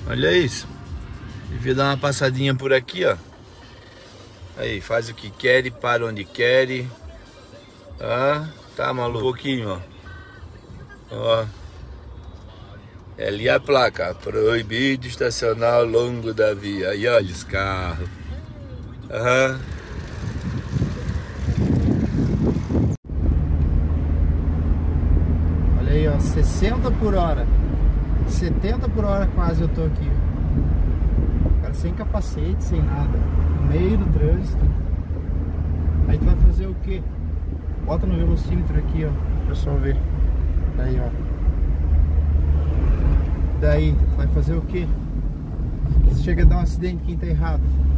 Olha isso. Devia dar uma passadinha por aqui, ó. Aí, faz o que quer e para onde quer. Ah, tá maluco. Um pouquinho, ó. Ó. É ali a placa. Proibido estacionar ao longo da via. E olha os carros. Aham. Olha aí, ó. 60 por hora. 70 por hora quase eu tô aqui. Cara, sem capacete, sem nada. No meio do trânsito. Aí tu vai fazer o quê? Bota no velocímetro aqui, ó, para o pessoal ver. Daí, ó. Daí, vai fazer o quê? Se chega a dar um acidente, quem tá errado?